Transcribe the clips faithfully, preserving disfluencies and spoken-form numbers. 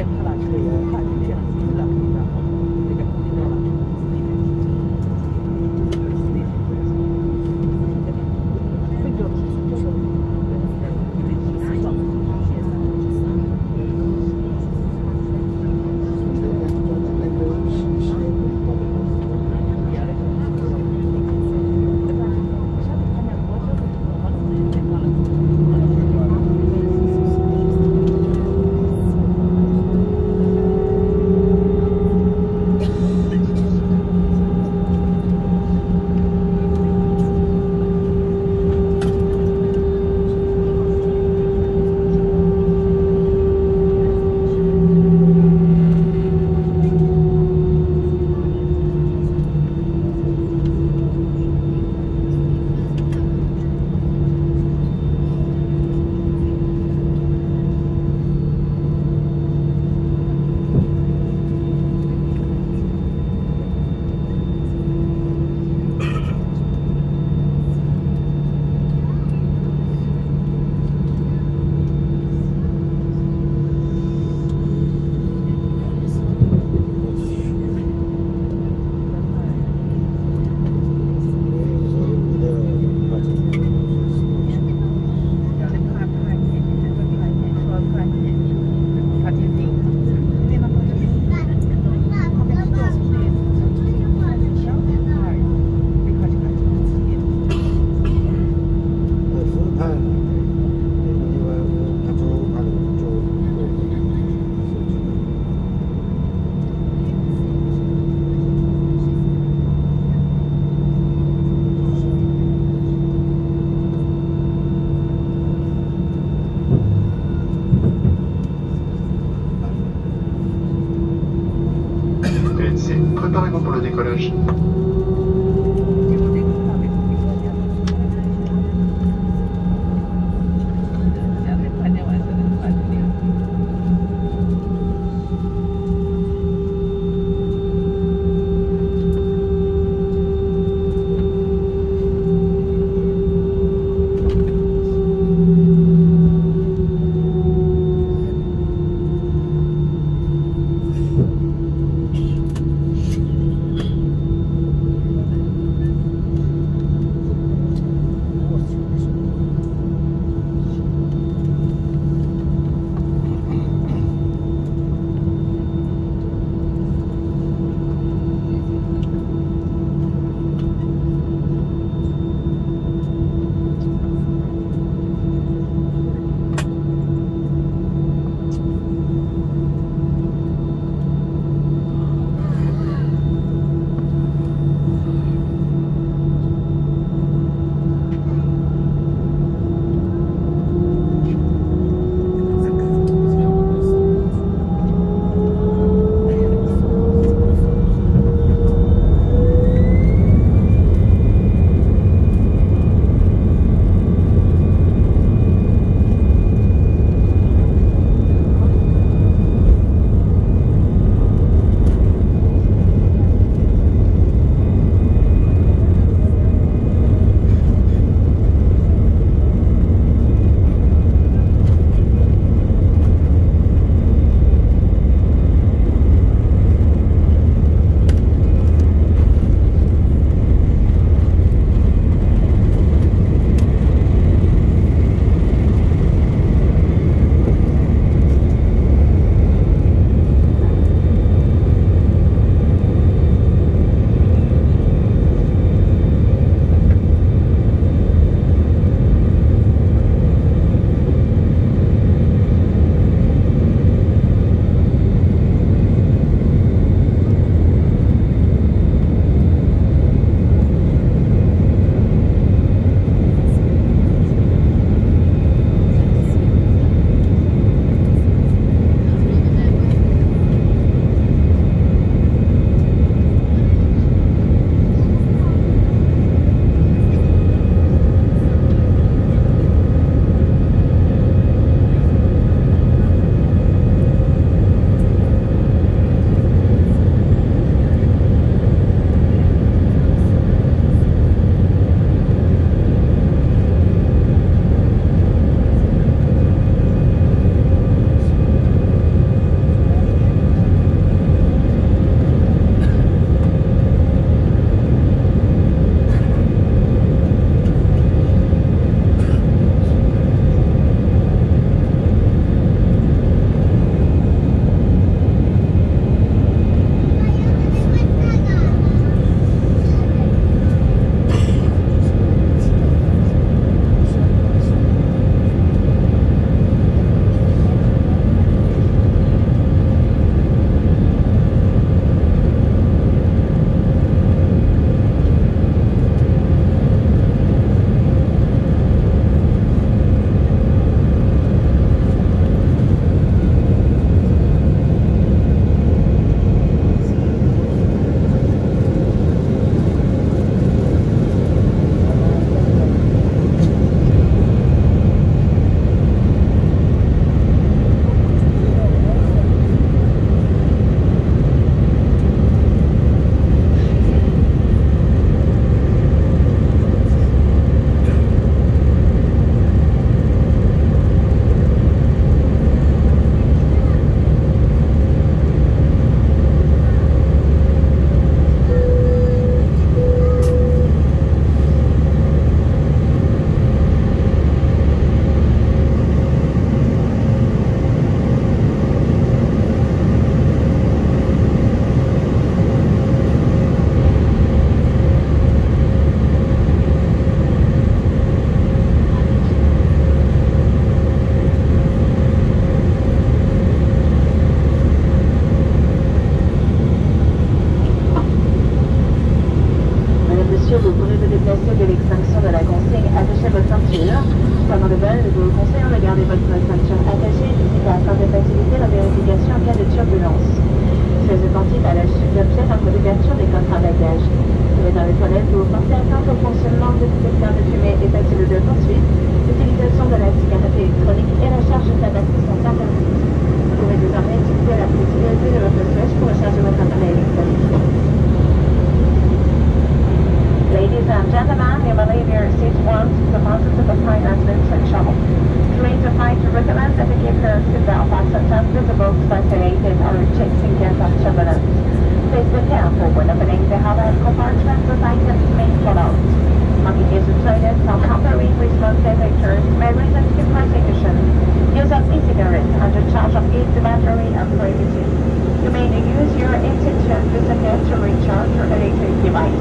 Préparez-vous pour le décollage. l'ouverture des coffres à bagages. Si vous êtes dans les toilettes ou pensez atteindre au fonctionnement de détecteur de fumée et facile de poursuite, l'utilisation de la cigarette électronique et la charge de tabac sont interdites. Vous pouvez désormais utiliser la flexibilité de votre siège pour recharger votre appareil électronique. Ladies and gentlemen, you may leave your seat once the deposit of the finance and shuttle. To raise your flight, to recommend that you keep your seatbelt fastened and visible to circulated or checks in case of turbulence. Please be careful when opening the overhead compartments as items may fall out. Occupation toilets or hampering with smoke detectors may result in prosecution. Use of e-cigarettes under charge of its battery and prohibited. You may use your intention disappear to recharge your electric device.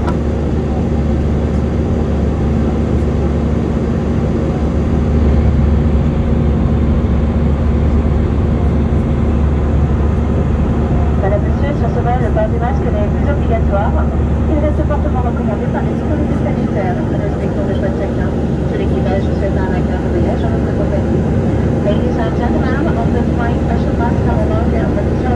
Le port du masque n'est plus obligatoire. Il reste fortement recommandé par les autorités sanitaires. Respectons le choix de chacun. Tout l'équipage vous souhaite un agréable voyage en notre compagnie. Ladies and gentlemen, on the flight special bus come along and